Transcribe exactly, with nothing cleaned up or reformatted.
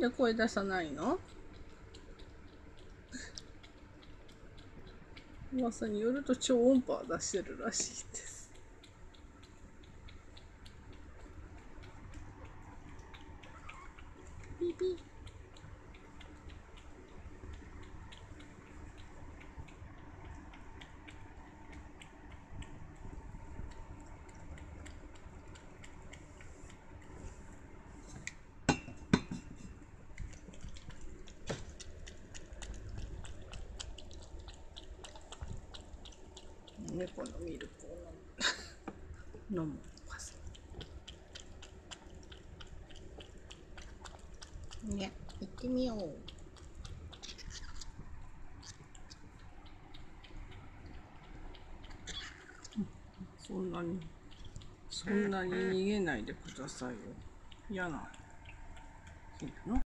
で声出さないの？噂によると超音波出してるらしいです。ピピ。猫のミルクを飲む。飲むおかず。ね、行ってみよう。そんなに、そんなに逃げないでくださいよ。嫌な日なの？